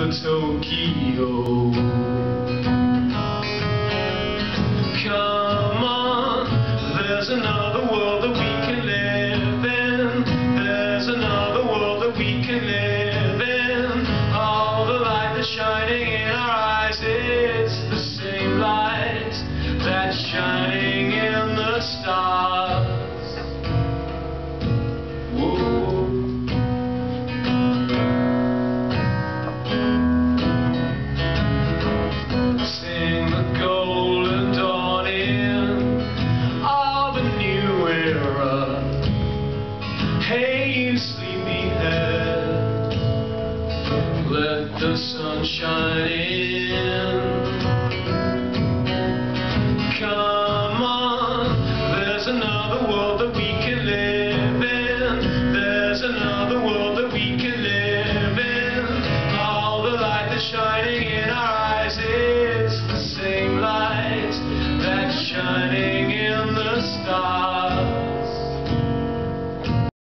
Tokyo. Come on, there's another world that we can live in. There's another world that we can live in. All the light that's shining in our eyes, it's the same light that's shining in the stars. Whoa. Sing the golden dawning of a new era. Hey, you sleepyhead, let the sun shine in. Come on, there's another world that we can live in. There's another world that we can live in. All the light that's shining in our eyes, it's the same light that's shining in the stars.